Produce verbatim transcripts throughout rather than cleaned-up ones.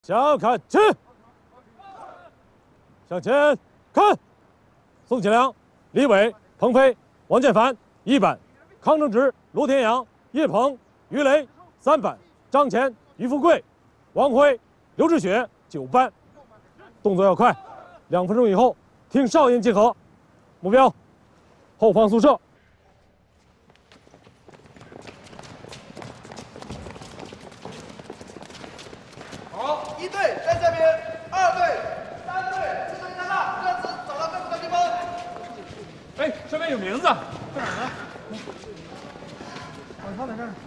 向看齐，向前看。宋启良、李伟、彭飞、王建凡一班，康正直、罗天阳、叶鹏、于雷三班，张乾、于富贵、王辉、刘志雪九班。动作要快，两分钟以后听哨音集合。目标：后方宿舍。 好，一队在这边，二队、三队四队站大，各自找到各自的地方。 哎，上面有名字，在哪儿呢？ 我放在这儿。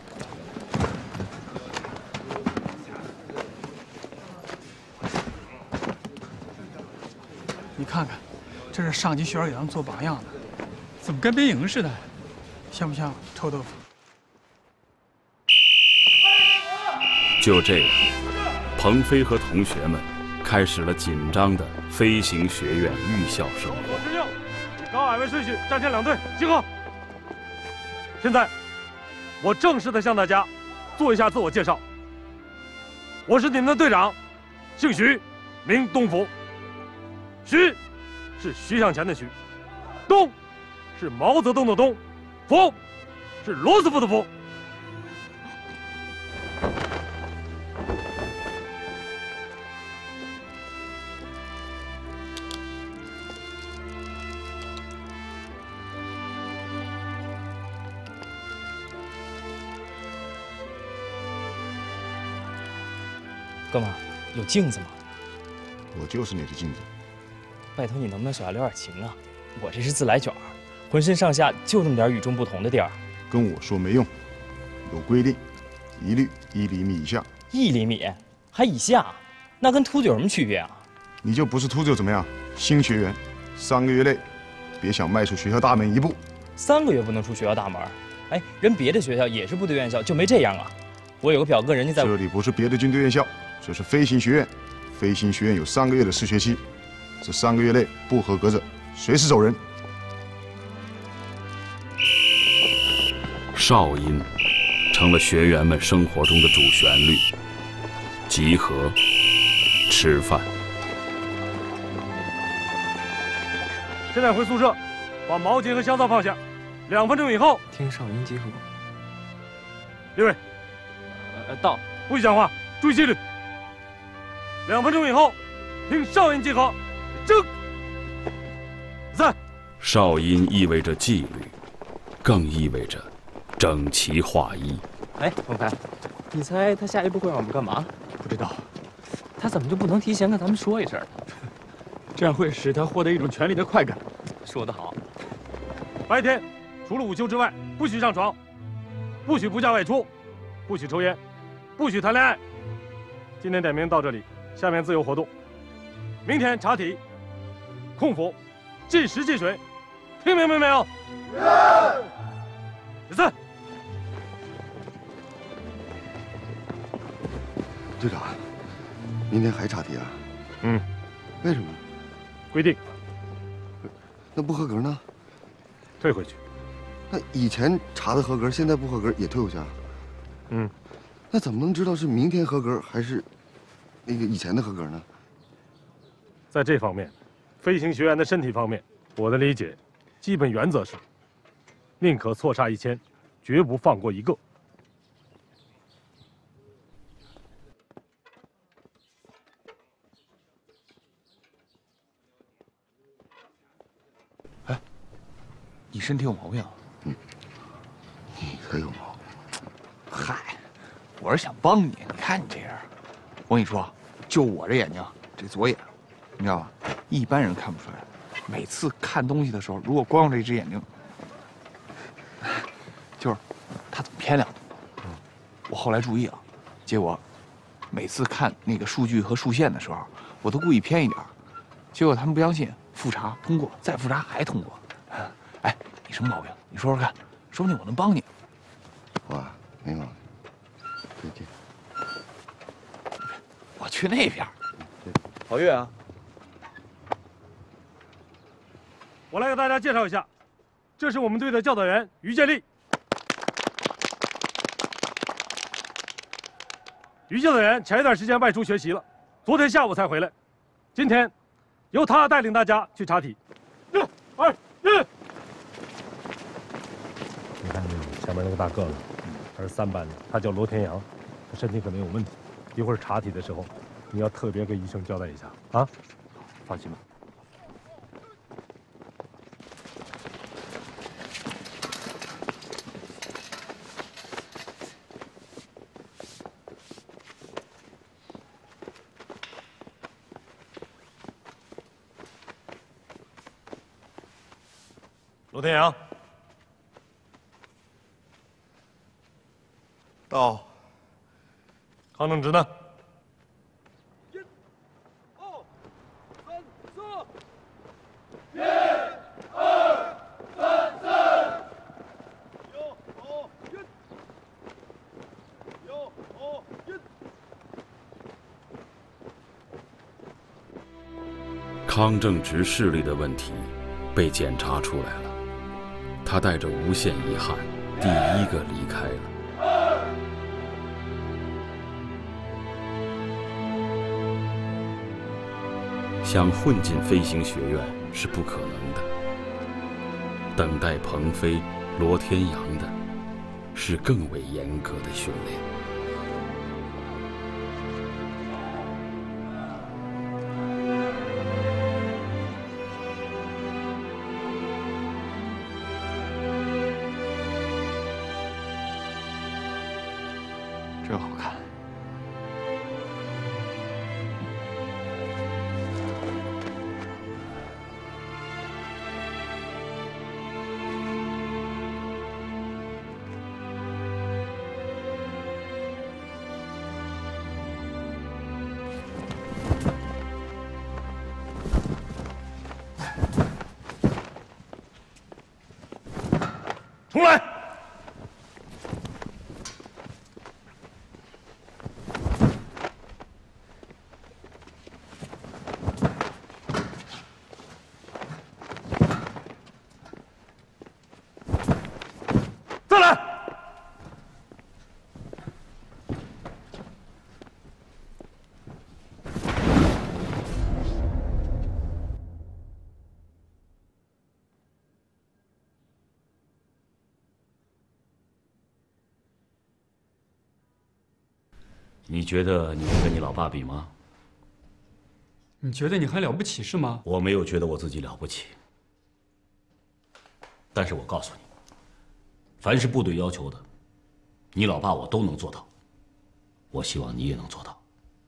你看看，这是上级学员给咱们做榜样的，怎么跟编营似的？像不像臭豆腐？ 就这样。 鹏飞和同学们开始了紧张的飞行学院预校生活。 我指令，高矮为顺序，战前两队集合。现在，我正式的向大家做一下自我介绍。我是你们的队长，姓徐，名东福。徐是徐向前的徐，东是毛泽东的东，福是罗斯福的福。 哥们儿，有镜子吗？ 我就是你的镜子。 拜托你能不能手下留点情啊？我这是自来卷儿，浑身上下就那么点与众不同的地儿。 跟我说没用，有规定，一律一厘米以下。 一厘米？还以下？那跟秃子有什么区别啊？ 你就不是秃子又怎么样？新学员，三个月内别想迈出学校大门一步。 三个月不能出学校大门？哎，人别的学校也是部队院校，就没这样啊？我有个表哥，人家在这里不是别的军队院校。 这是飞行学院，飞行学院有三个月的试学期，这三个月内不合格者随时走人。 哨音成了学员们生活中的主旋律，集合、吃饭。 现在回宿舍，把毛巾和香皂放下。两分钟以后听哨音集合。 列位， 呃，到， 不许讲话，注意纪律。 两分钟以后，听哨音集合，正散。 哨音意味着纪律，更意味着整齐划一。 哎，王牌，你猜他下一步会让我们干嘛？ 不知道， 他怎么就不能提前跟咱们说一声？ 这样会使他获得一种权力的快感。 说得好。 白天除了午休之外，不许上床，不许不假外出，不许抽烟，不许谈恋爱。今天点名到这里。 下面自由活动，明天查体、空腹、计时计水，听明白没有？解散。 队长，明天还查题啊？ 嗯。 为什么？ 规定。 那不合格呢？ 退回去。 那以前查的合格，现在不合格也退回去啊？ 嗯。 那怎么能知道是明天合格还是？ 那个以前的合格呢？ 在这方面，飞行学员的身体方面，我的理解，基本原则是，宁可错杀一千，绝不放过一个。 哎，你身体有毛病啊？ 嗯，你才有毛病。 嗨，我是想帮你，你看你这样，我跟你说。 就我这眼睛，这左眼，你知道吧？一般人看不出来。每次看东西的时候，如果光用这只眼睛，就是它总偏两度。我后来注意了，结果每次看那个数据和数线的时候，我都故意偏一点。结果他们不相信，复查通过，再复查还通过。哎，你什么毛病？你说说看，说不定我能帮你。 我没毛病，再见。 我去那边，郝月啊， 我来给大家介绍一下，这是我们队的教导员于建立。于教导员前一段时间外出学习了， 昨天下午才回来，今天由他带领大家去查体。一、二、一。你看那前面那个大个子，他是三班的，他叫罗天阳，他身体可能有问题。一会儿查体的时候，你要特别跟医生交代一下啊。放心吧。 罗天阳， 到。 康正直呢？ 一、二、三、四。一、二、三、四。有好一。有好一。 康正直视力的问题被检查出来了。 他带着无限遗憾，第一个离开了。想混进飞行学院是不可能的。等待鹏飞、罗天阳的，是更为严格的训练。 真好看。 重来。 再来！ 你觉得你能跟你老爸比吗？ 你觉得你还了不起是吗？ 我没有觉得我自己了不起，但是我告诉你。 凡是部队要求的，你老爸我都能做到。我希望你也能做到。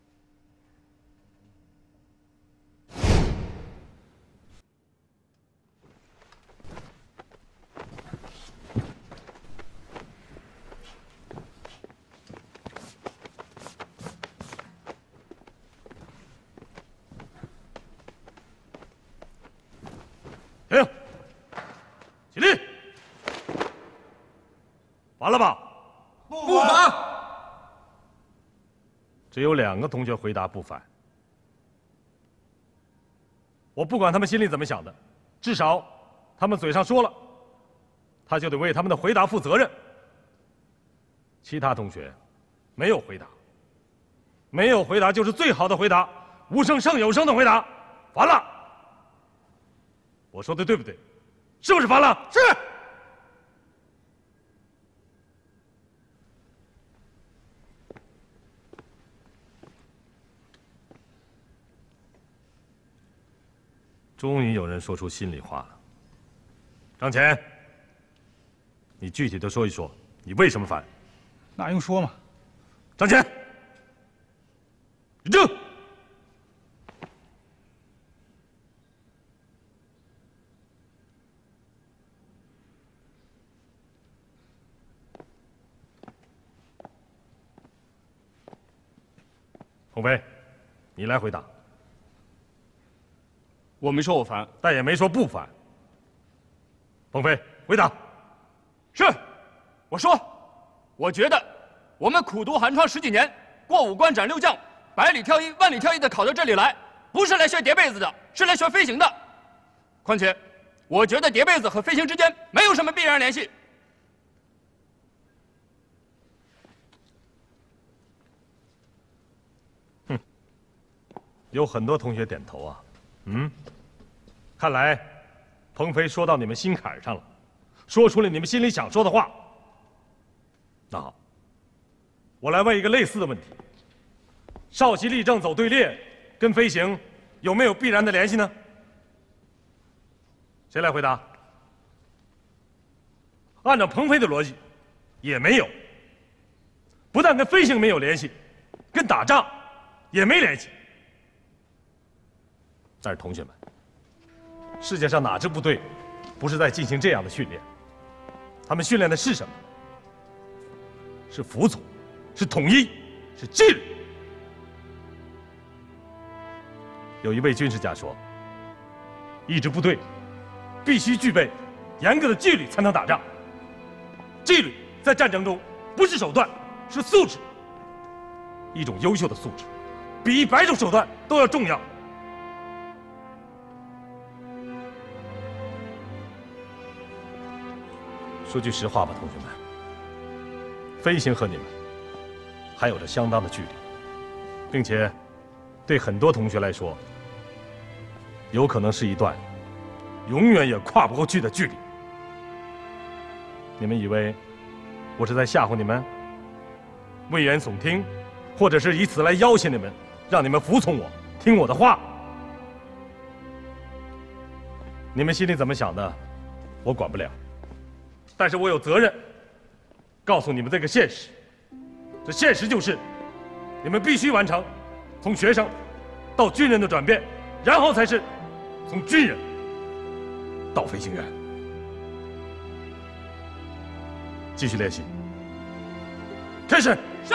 停！起立！ 完了吧？ 不凡。 只有两个同学回答不凡。我不管他们心里怎么想的，至少他们嘴上说了，他就得为他们的回答负责任。其他同学没有回答，没有回答就是最好的回答，无声胜有声的回答。烦了！我说的对不对？是不是烦了？ 是。 终于有人说出心里话了。张乾，你具体的说一说，你为什么烦？ 那用说吗？ 张乾，立正。鸿飞，你来回答。 我没说我烦， 但也没说不烦。鹏飞，回答。 是，我说，我觉得我们苦读寒窗十几年，过五关斩六将，百里挑一、万里挑一的考到这里来，不是来学叠被子的，是来学飞行的。况且，我觉得叠被子和飞行之间没有什么必然联系。 哼， 有很多同学点头啊。嗯，看来鹏飞说到你们心坎上了，说出了你们心里想说的话。那好，我来问一个类似的问题：少奇立正走队列，跟飞行有没有必然的联系呢？谁来回答？按照鹏飞的逻辑，也没有。不但跟飞行没有联系，跟打仗也没联系。但是同学们，世界上哪支部队不是在进行这样的训练？他们训练的是什么？是服从，是统一，是纪律。有一位军事家说，一支部队必须具备严格的纪律才能打仗。纪律在战争中不是手段，是素质。一种优秀的素质，比一百种手段都要重要。说句实话吧，同学们，飞行和你们还有着相当的距离，并且对很多同学来说，有可能是一段永远也跨不过去的距离。你们以为我是在吓唬你们，危言耸听，或者是以此来要挟你们，让你们服从我，听我的话？你们心里怎么想的，我管不了。但是我有责任告诉你们这个现实，这现实就是，你们必须完成从学生到军人的转变，然后才是从军人到飞行员。继续练习，开始。是。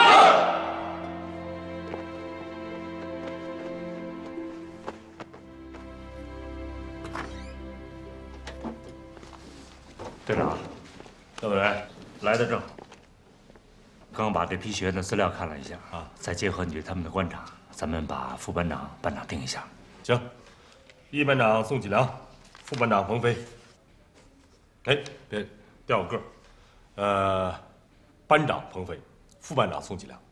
队长，各位来得正。刚把这批学员的资料看了一下啊，再结合你对他们的观察，咱们把副班长、班长定一下。 行，一班长宋启良，副班长彭飞。哎，别调个个，呃，班长彭飞，副班长宋启良。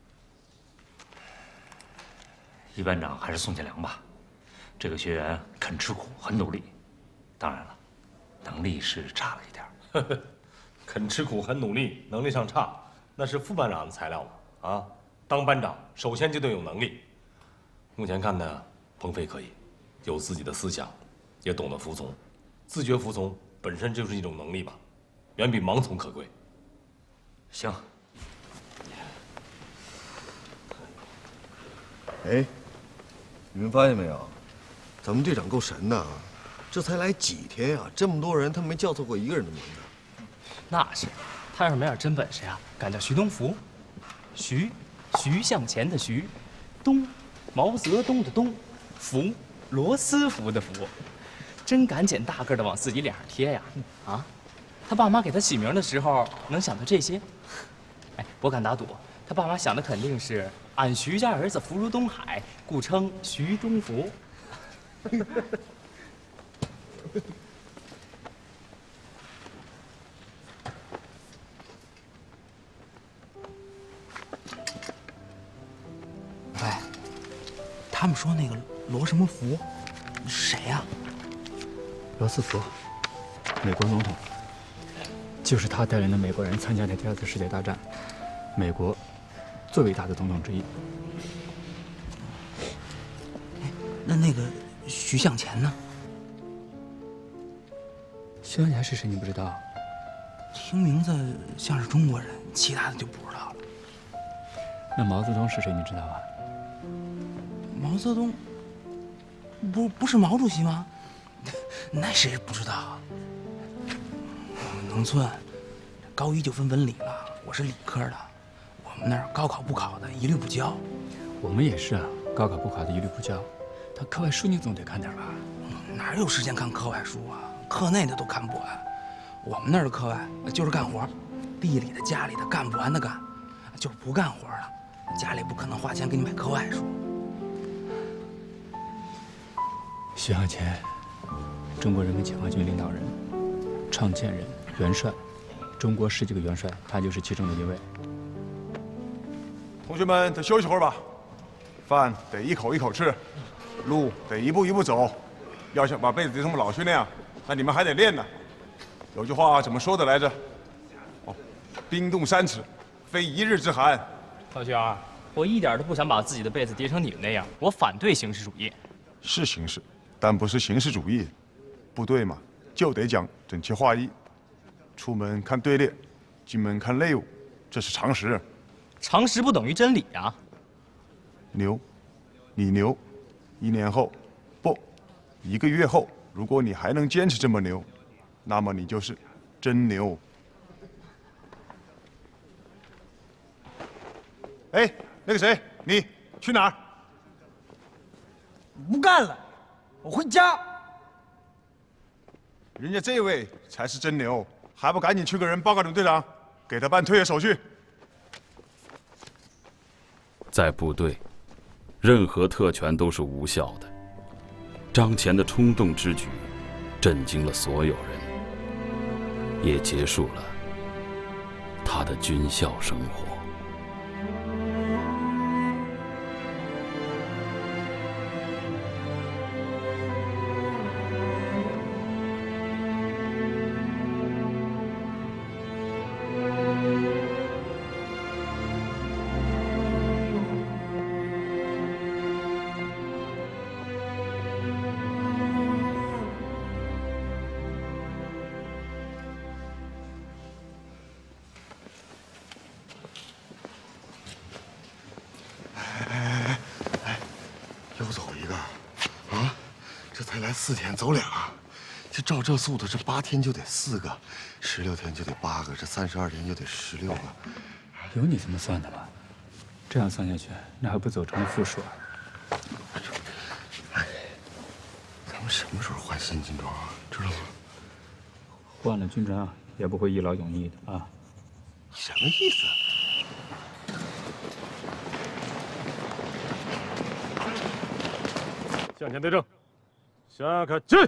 一班长还是宋启良吧，这个学员肯吃苦，很努力。当然了，能力是差了一点。 肯吃苦，很努力，能力上差，那是副班长的材料嘛？啊，当班长首先就得有能力。目前看呢，彭飞可以，有自己的思想，也懂得服从，自觉服从本身就是一种能力吧，远比盲从可贵。 行。 哎，你们发现没有，咱们队长够神的啊！这才来几天啊，这么多人他没叫错过一个人的名字。 那是，他要是没点真本事呀，敢叫徐东福。徐，徐向前的徐，东，毛泽东的东，福，罗斯福的福，真敢捡大个的往自己脸上贴呀！啊，他爸妈给他起名的时候能想到这些？哎，我敢打赌，他爸妈想的肯定是俺徐家儿子福如东海，故称徐东福。 喂，他们说那个罗什么福，谁呀？ 罗斯福，美国总统，就是他带领的美国人参加的第二次世界大战，美国最伟大的总统之一。 哎，那那个徐向前呢？ 徐向前是谁？你不知道？ 听名字像是中国人，其他的就不知道了。 那毛泽东是谁？你知道吧？ 毛泽东，不不是毛主席吗？那谁不知道啊？农村高一就分文理了，我是理科的，我们那儿高考不考的一律不教。 我们也是啊，高考不考的一律不教。他课外书你总得看点吧？ 哪有时间看课外书啊？课内的都看不完。我们那儿的课外就是干活，地里的、家里的干不完的干，就是不干活的，家里不可能花钱给你买课外书。 徐向前，中国人民解放军领导人、创建人、元帅，中国十几个元帅，他就是其中的一位。 同学们，得休息会儿吧，饭得一口一口吃。 路得一步一步走，要想把被子叠成我们老薛那样，那你们还得练呢。有句话怎么说的来着？哦，冰冻三尺，非一日之寒。 老薛儿，我一点都不想把自己的被子叠成你们那样，我反对形式主义。 是形式，但不是形式主义。部队嘛，就得讲整齐划一。出门看队列，进门看队伍，这是常识。 常识不等于真理啊！ 牛，你牛。一年后，不，一个月后，如果你还能坚持这么牛，那么你就是真牛。哎，那个谁，你去哪儿？ 不干了，我回家。 人家这位才是真牛，还不赶紧去跟人报告领队长，给他办退役手续。 在部队，任何特权都是无效的。张骞的冲动之举，震惊了所有人，也结束了他的军校生活。 四天走俩，就照这速度，这八天就得四个，十六天就得八个，这三十二天就得十六个。 有你这么算的吗？这样算下去，那还不走成了负数啊？ 哎，咱们什么时候换新军装啊？知道吗？ 换了军装也不会一劳永逸的啊。 什么意思？ 向前对正。下看进，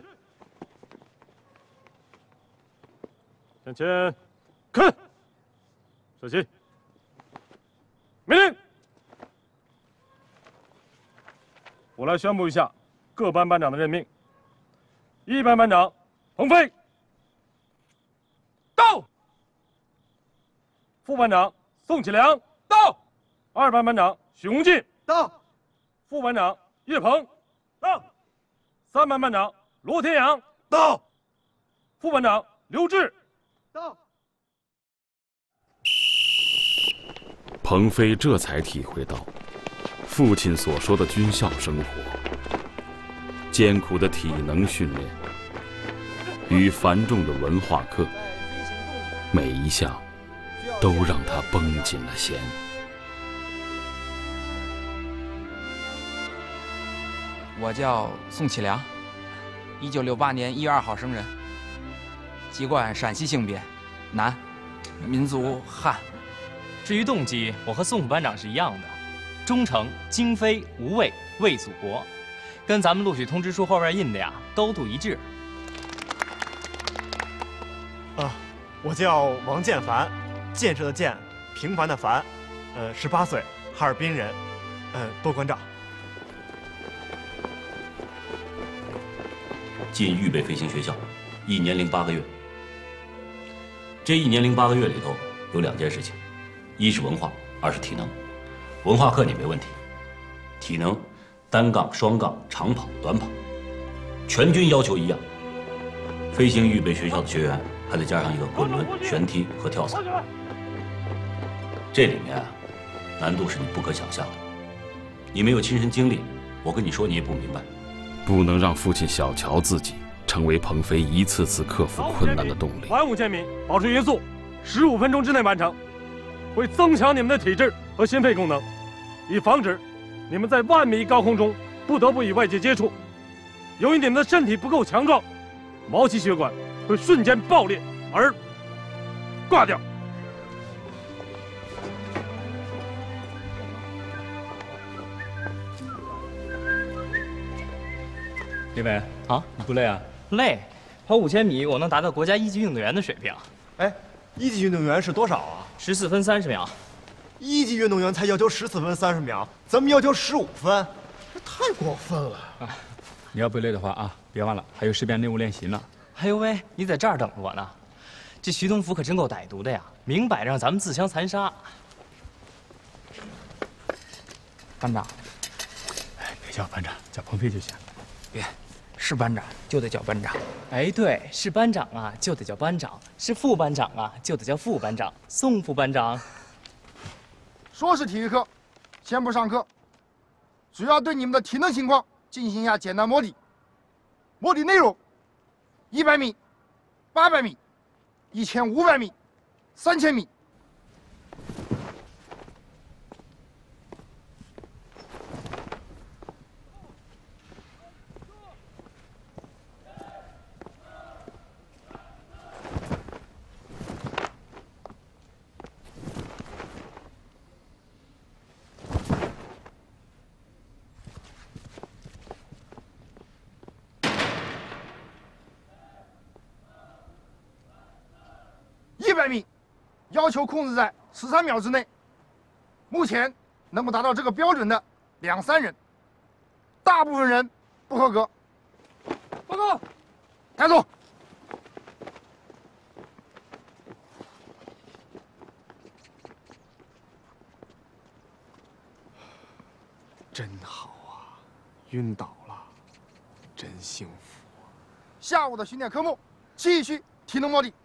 向前看，射击，命令。我来宣布一下各班班长的任命。一班班长彭飞到，副班长宋启良到，二班班长许洪进到，副班长岳鹏到。三班班长罗天阳到，副班长刘志到。 彭飞这才体会到，父亲所说的军校生活，艰苦的体能训练与繁重的文化课，每一项都让他绷紧了弦。 我叫宋启良，一九六八年一月二号生人，籍贯陕西性别，男，民族汉。 至于动机，我和宋副班长是一样的，忠诚、精飞、无畏，为祖国，跟咱们录取通知书后边印的呀，高度一致。 啊，我叫王建凡，建设的建，平凡的凡，呃，十八岁，哈尔滨人，呃，多关照。 进预备飞行学校，一年零八个月。这一年零八个月里头有两件事情，一是文化，二是体能。文化课你没问题，体能单杠、双杠、长跑、短跑，全军要求一样。飞行预备学校的学员还得加上一个滚轮、旋踢和跳伞。这里面啊，难度是你不可想象的。你没有亲身经历，我跟你说你也不明白。 不能让父亲小瞧自己，成为鹏飞一次次克服困难的动力。 环五千米，保持匀速，十五分钟之内完成，会增强你们的体质和心肺功能，以防止你们在万米高空中不得不与外界接触。由于你们的身体不够强壮，毛细血管会瞬间爆裂而挂掉。 李伟啊，你不累啊？累，跑五千米我能达到国家一级运动员的水平。 哎，一级运动员是多少啊？ 十四分三十秒。 一级运动员才要求十四分三十秒，咱们要求十五分，这太过分了啊！你要不累的话啊，别忘了还有尸变任务练习呢。 哎呦喂，你在这儿等着我呢。这徐东福可真够歹毒的呀，明摆着让咱们自相残杀。 班长， 哎，别叫班长，叫鹏飞就行。 别，是班长就得叫班长。 哎，对，是班长啊，就得叫班长；是副班长啊，就得叫副班长。宋副班长。 说是体育课，先不上课，主要对你们的体能情况进行一下简单摸底。摸底内容：一百米、八百米、一千五百米、三千米。一百米，要求控制在十三秒之内。目前能够达到这个标准的两三人，大部分人不合格。报告，开走。 真好啊，晕倒了，真幸福。 下午的训练科目继续体能摸底。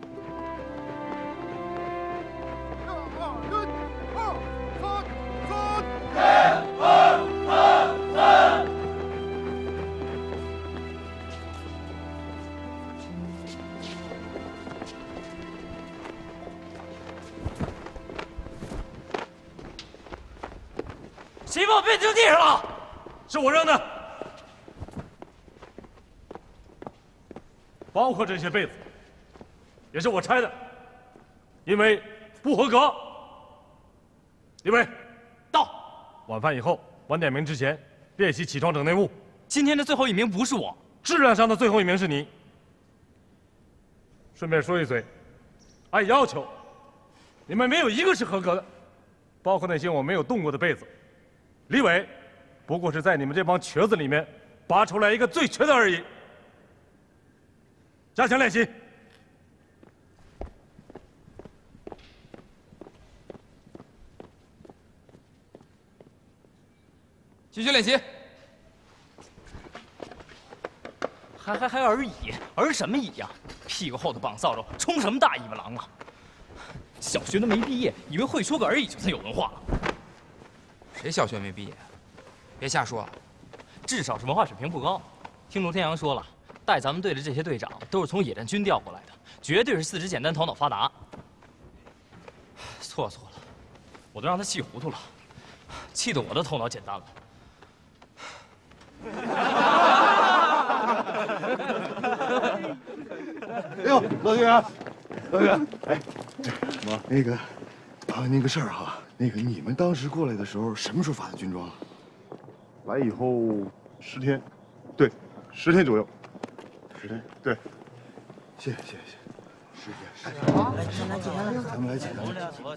谁把我被子丢地上了？是我扔的，包括这些被子，也是我拆的，因为不合格。李伟，到。晚饭以后，晚点名之前练习起床整内务。 今天的最后一名不是我， 质量上的最后一名是你。顺便说一嘴，按要求，你们没有一个是合格的，包括那些我没有动过的被子。李伟，不过是在你们这帮瘸子里面拔出来一个最瘸的而已。加强练习。 继续练习。 还还还而已，而什么已呀？屁股后头绑扫帚，冲什么大尾巴狼啊？小学都没毕业，以为会说个而已就算有文化了。 谁小学没毕业？别瞎说。 至少是文化水平不高。听卢天阳说了，带咱们队的这些队长都是从野战军调过来的，绝对是四肢简单、头脑发达。错了错了，我都让他气糊涂了，气得我的头脑简单了。 哎呦，老队员，老队员，哎，什么？那个，啊，那个事儿哈，那个你们当时过来的时候，什么时候发的军装啊？ 来以后十天，对，十天左右。十天，对。 谢谢谢谢谢谢，十天。来，来检查，咱们来检查。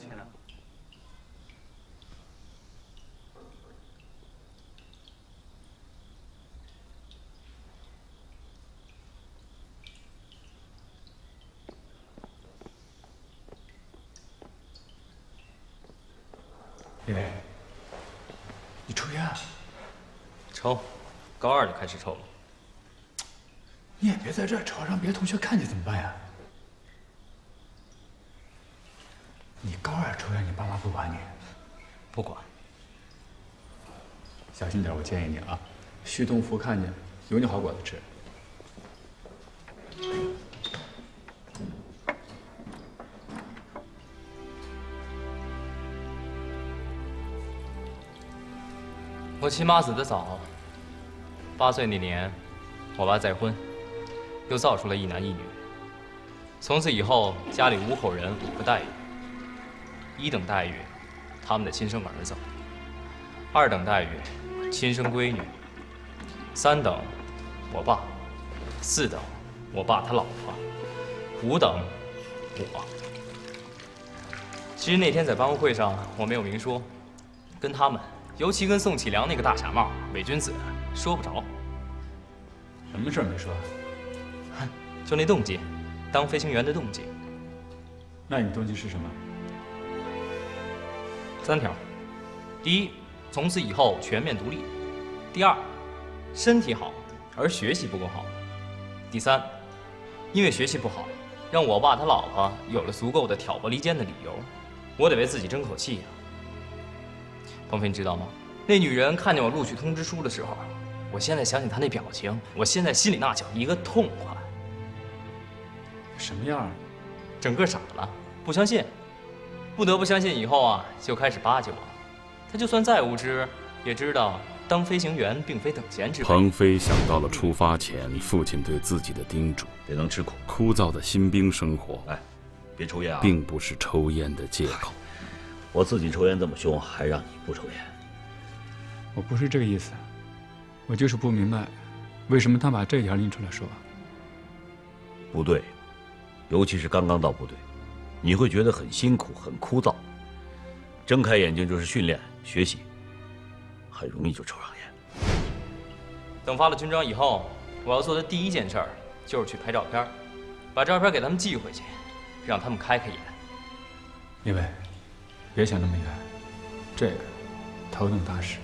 李伟，你抽烟啊？ 抽，高二就开始抽了。 你也别在这儿抽，让别的同学看见怎么办呀？你高二抽烟，你爸妈不管你？ 不管。 小心点，我建议你啊，徐东福看见有你好果子吃。 我亲妈死得早，八岁那年，我爸再婚，又造出了一男一女。从此以后，家里五口人五个待遇：一等待遇，他们的亲生儿子；二等待遇，亲生闺女；三等，我爸；四等，我爸他老婆；五等，我。其实那天在班务会上，我没有明说，跟他们尤其跟宋启良那个大傻帽伪君子说不着。 什么事儿没说？ 就那动机，当飞行员的动机。 那你动机是什么？ 三条：第一，从此以后全面独立；第二，身体好而学习不够好；第三，因为学习不好，让我爸他老婆有了足够的挑拨离间的理由，我得为自己争口气呀。鹏飞，你知道吗？那女人看见我录取通知书的时候，我现在想起她那表情，我现在心里那叫一个痛快。 什么样？ 整个傻了，不相信，不得不相信以后啊，就开始巴结我。他就算再无知，也知道当飞行员并非等闲之辈。 鹏飞想到了出发前父亲对自己的叮嘱， 得能吃苦。 枯燥的新兵生活， 哎，别抽烟啊， 并不是抽烟的借口。 我自己抽烟这么凶，还让你不抽烟？ 我不是这个意思，我就是不明白，为什么他把这条拎出来说。 部队，尤其是刚刚到部队，你会觉得很辛苦、很枯燥。睁开眼睛就是训练、学习，很容易就抽上烟。 等发了军章以后，我要做的第一件事儿就是去拍照片，把照片给他们寄回去，让他们开开眼。 李伟，别想那么远，这个头等大事。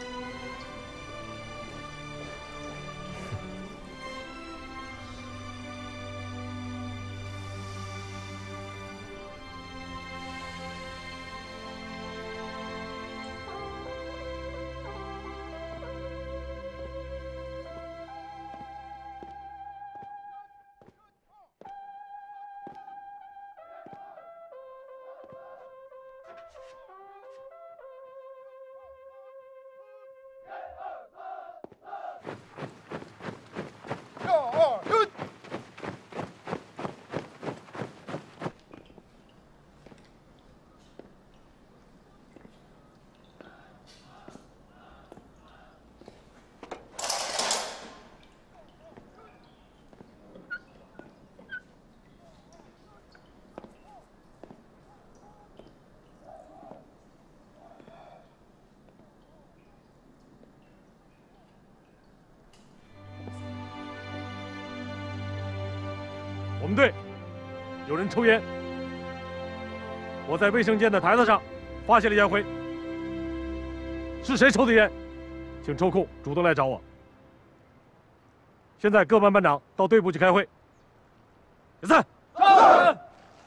我们队有人抽烟，我在卫生间的台子上发现了烟灰。是谁抽的烟？请抽空主动来找我。现在各班班长到队部去开会。解散。是。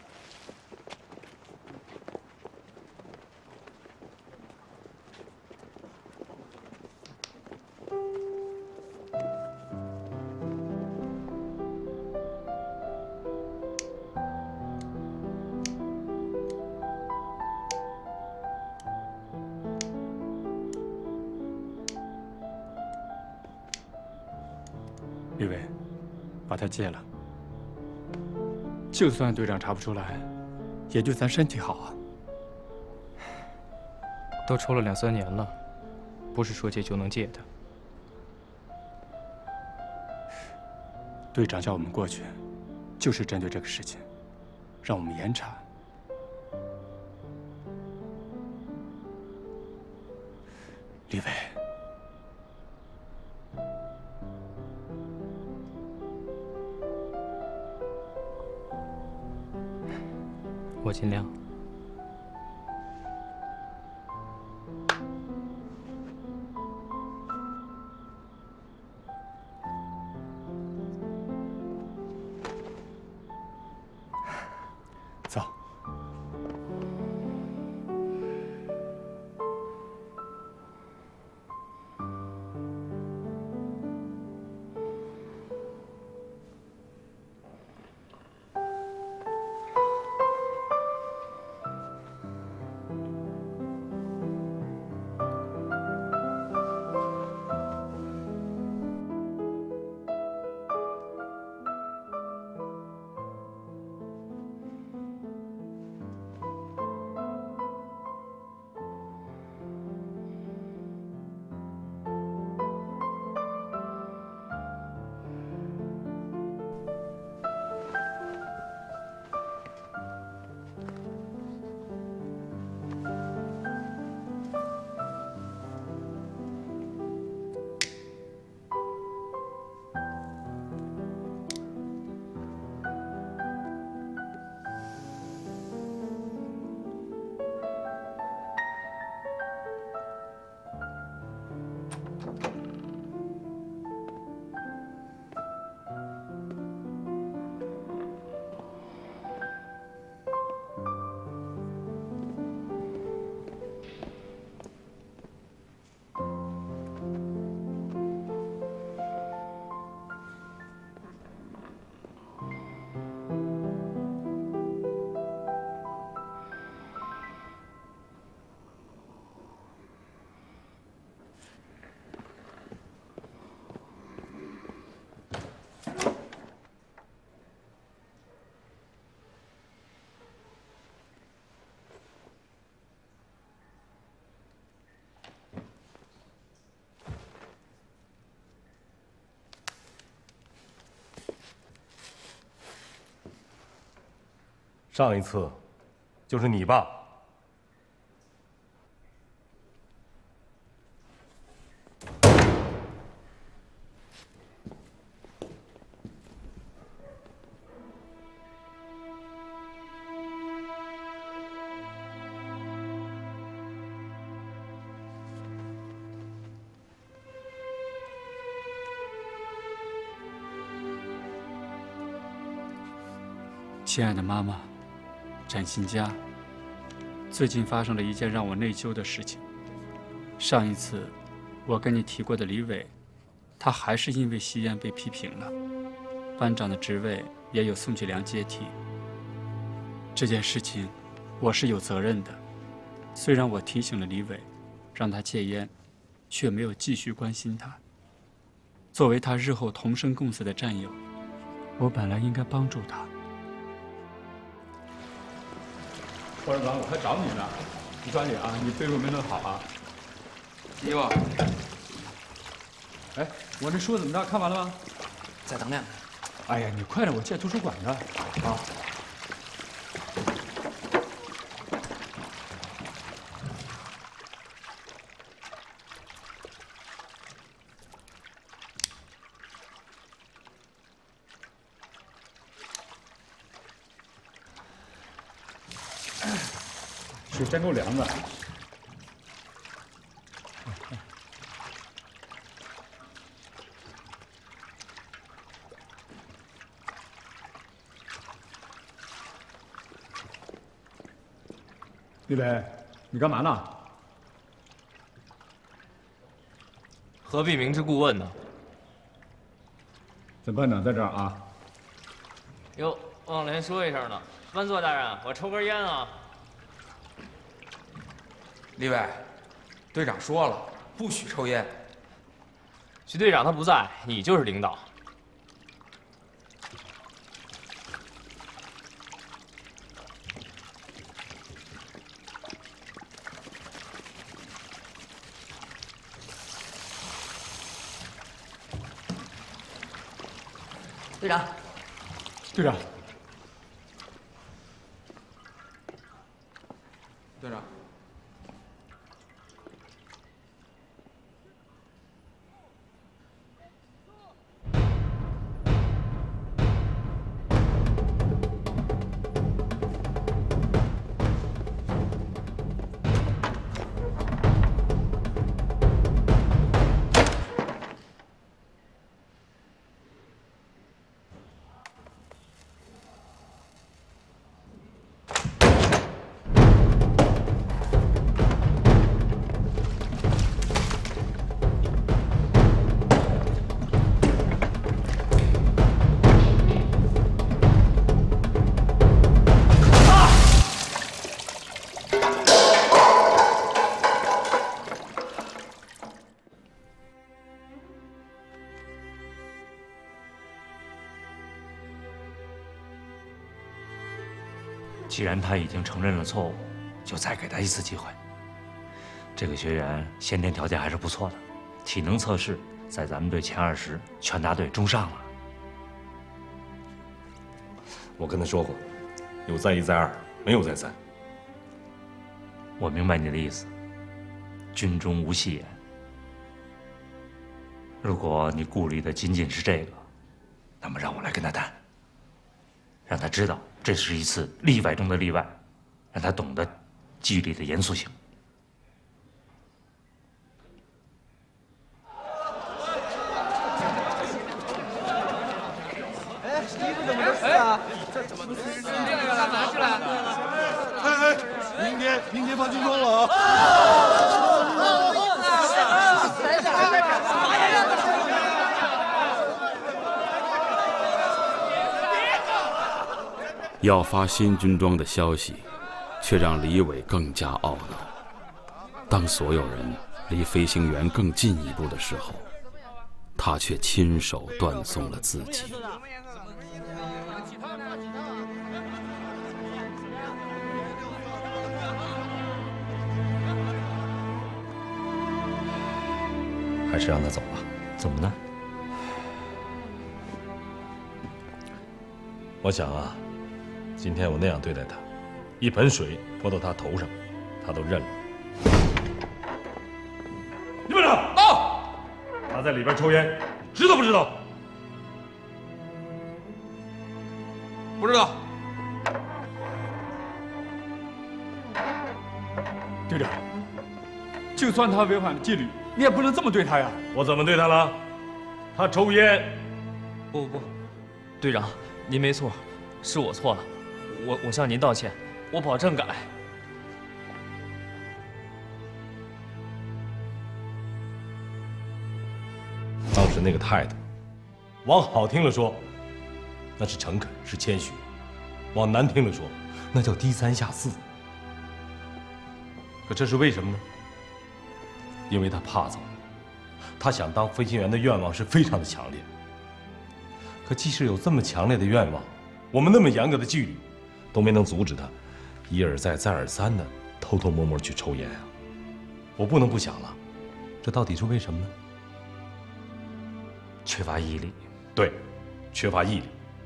李伟，把他戒了。就算队长查不出来，也就咱身体好啊。 都抽了两三年了，不是说戒就能戒的。 队长叫我们过去，就是针对这个事情，让我们严查。李伟。 我尽量。 走。 上一次就是你吧？ 亲爱的妈妈，展新家，最近发生了一件让我内疚的事情。上一次我跟你提过的李伟，他还是因为吸烟被批评了，班长的职位也有宋继良接替。这件事情我是有责任的，虽然我提醒了李伟，让他戒烟，却没有继续关心他。作为他日后同生共死的战友，我本来应该帮助他。 霍士长，我还找你呢，你抓紧啊，你背后没弄好啊。 李我， 哎，我这书怎么着？看完了吗？ 再等两天。 哎呀，你快点，我借图书馆呢。啊。水真够凉的。李伟，你干嘛呢？ 何必明知故问呢？ 怎么办呢？在这儿啊？ 哟，忘了连说一声呢。万座大人，我抽根烟啊。 李伟，队长说了，不许抽烟。 徐队长他不在，你就是领导。 队长， 队长， 队长。 既然他已经承认了错误，就再给他一次机会。这个学员先天条件还是不错的，体能测试在咱们队前二十，全大队中上了。 我跟他说过，有再一再二，没有再三。 我明白你的意思，军中无戏言。如果你顾虑的仅仅是这个，那么让我来跟他谈，让他知道。 这是一次例外中的例外，让他懂得纪律的严肃性。 哎，衣服怎么回事啊？这怎么这个了？拿起来！ 哎哎，明天明天放军装了啊！ 要发新军装的消息，却让李伟更加懊恼。当所有人离飞行员更进一步的时候，他却亲手断送了自己。 还是让他走吧。 怎么呢？ 我想啊。 今天我那样对待他，一盆水泼到他头上，他都认了。 李班长， 到！他在里边抽烟， 知道不知道？ 不知道。 队长，就算他违反了纪律，你也不能这么对他呀！ 我怎么对他了？他抽烟。 不不不，队长，您没错，是我错了，我我向您道歉，我保证改。 当时那个态度，往好听了说，那是诚恳，是谦虚；往难听了说，那叫低三下四。可这是为什么呢？因为他怕走，他想当飞行员的愿望是非常的强烈。可即使有这么强烈的愿望，我们那么严格的纪律，都没能阻止他一而再、再而三的偷偷摸摸去抽烟啊！我不能不想了，这到底是为什么呢？ 缺乏毅力。 对，缺乏毅力。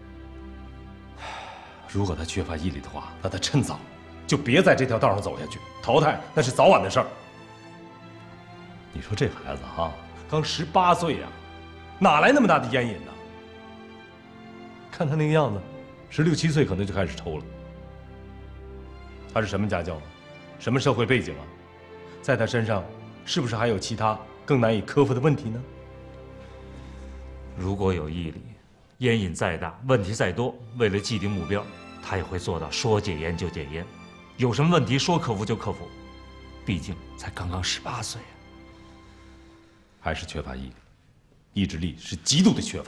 如果他缺乏毅力的话，那他趁早就别在这条道上走下去，淘汰那是早晚的事儿。你说这孩子哈，刚十八岁呀，哪来那么大的烟瘾呢？看他那个样子，十六七岁可能就开始抽了。他是什么家教啊？什么社会背景啊？在他身上，是不是还有其他更难以克服的问题呢？ 如果有毅力，烟瘾再大，问题再多，为了既定目标，他也会做到说戒烟就戒烟，有什么问题说克服就克服。毕竟才刚刚十八岁啊。 还是缺乏毅力，意志力是极度的缺乏。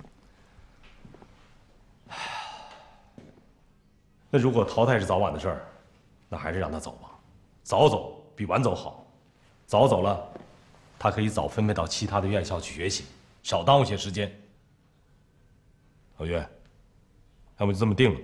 那如果淘汰是早晚的事儿，那还是让他走吧，早走比晚走好。早走了，他可以早分配到其他的院校去学习，少耽误些时间。老岳，要不就这么定了。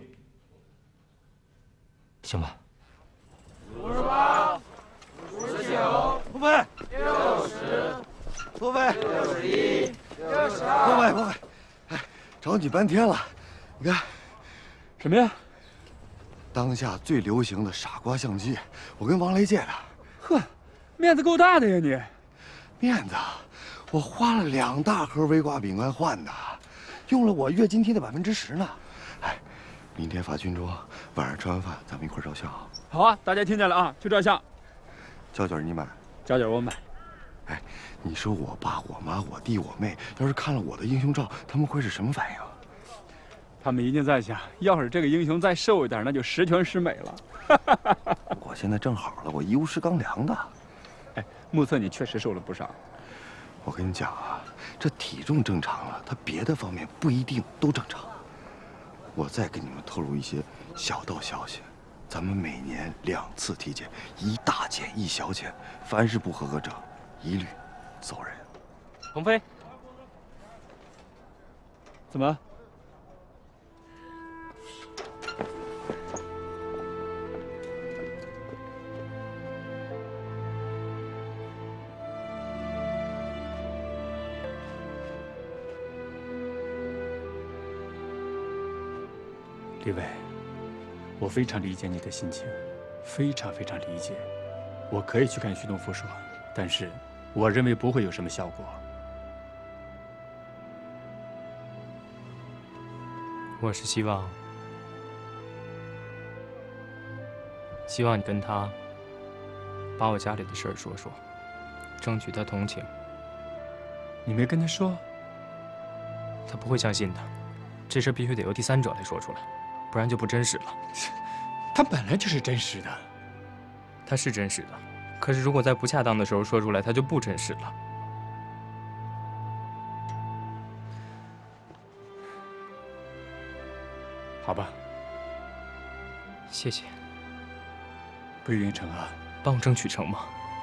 行吧。 五十八，五十九， 不飞， 六十， 不飞， 六十一，六十二， 不飞不飞，哎，找你半天了，你看， 什么呀？ 当下最流行的傻瓜相机，我跟王雷借的。 呵，面子够大的呀你！ 面子，我花了两大盒微瓜饼干换的，用了我月津贴的百分之十呢。哎，明天发军装，晚上吃完饭咱们一块照相。 好啊，大家听见了啊，去照相。 胶卷你买， 胶卷我买。 哎，你说我爸、我妈、我弟、我妹，要是看了我的英雄照，他们会是什么反应？ 他们一定在想，要是这个英雄再瘦一点，那就十全十美了。 我现在正好了，我一物是刚良的。 哎，目测你确实瘦了不少。 我跟你讲啊，这体重正常了，他别的方面不一定都正常。我再给你们透露一些小道消息，咱们每年两次体检，一大检一小检，凡是不合格者，一律走人。 鹏飞， 怎么？李伟，我非常理解你的心情，非常非常理解。我可以去跟徐东福说，但是我认为不会有什么效果。 我是希望，希望你跟他把我家里的事儿说说，争取他同情。 你没跟他说？ 他不会相信的，这事必须得由第三者来说出来。不然就不真实了。 他本来就是真实的， 他是真实的，可是如果在不恰当的时候说出来，他就不真实了。 好吧， 谢谢。 不一定成啊， 帮我争取成吗？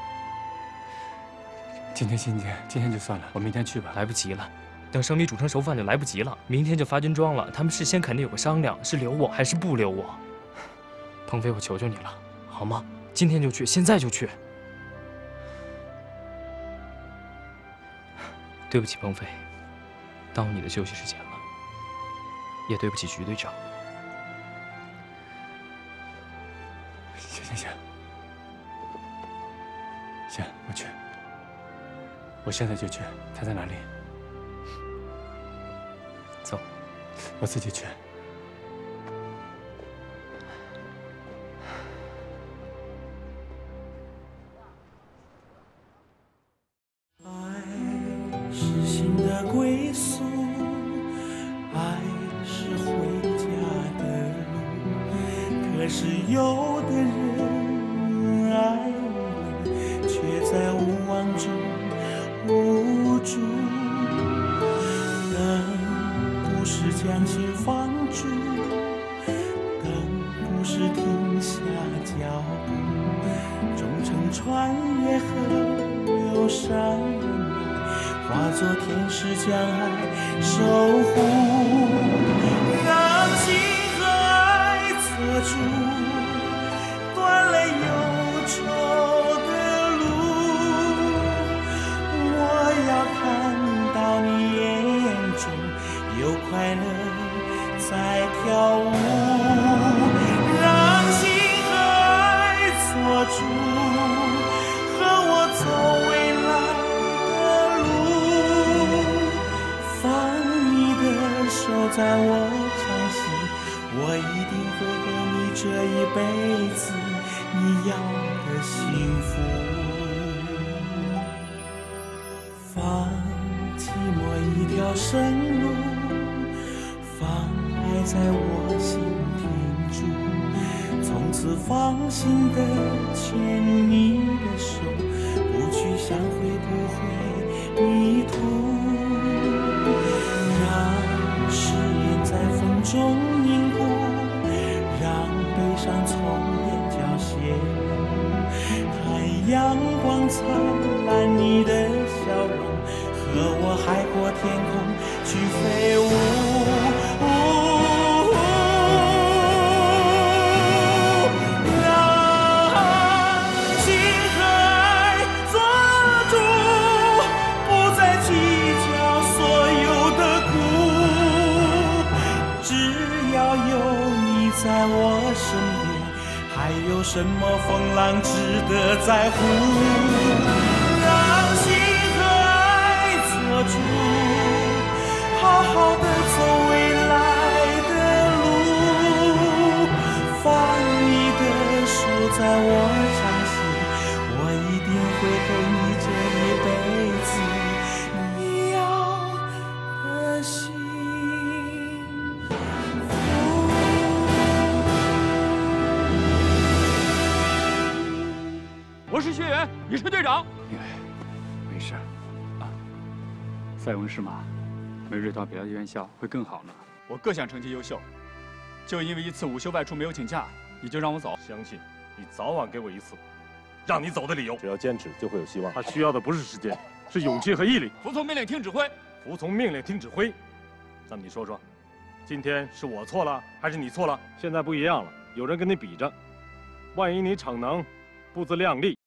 今天今天今天就算了，我明天去吧。 来不及了。等生米煮成熟饭就来不及了，明天就发军装了。他们事先肯定有个商量，是留我还是不留我。鹏飞，我求求你了，好吗？今天就去，现在就去。对不起，鹏飞，耽误你的休息时间了，也对不起徐队长。 我现在就去，他在哪里？走，我自己去。 是心的归宿，爱是回家的路。可是有的人爱了，却在无望中无助。灯不是将心放逐，灯不是停下脚步，终成穿越河流上。化作天使将爱守护，让情和爱遮住断了忧愁的路。我要看到你眼中有快乐在跳舞，让情和爱做主，和我走未来。手在我掌心，我一定会给你这一辈子你要的幸福。放寂寞一条生路，放爱在我心停住，从此放心的牵你的手，不去想会不会迷途。誓言在风中凝固，让悲伤从眼角泄露。看阳光灿烂你的笑容，和我海阔天空去飞舞。让情和爱做主，不再计较所有的苦。只要有你在我身边，还有什么风浪值得在乎？让情和爱做主，好好的走未来的路。放你的手在我掌心，我一定会给你这一辈子你要的幸我是学员，你是队长。 没事啊，塞翁失马，梅瑞到别的院校会更好呢。 我各项成绩优秀，就因为一次午休外出没有请假，你就让我走？ 相信你早晚给我一次让你走的理由。 只要坚持，就会有希望。 他需要的不是时间，是勇气和毅力。 服从命令，听指挥。 服从命令，听指挥。那么你说说，今天是我错了，还是你错了？现在不一样了，有人跟你比着，万一你逞能，不自量力，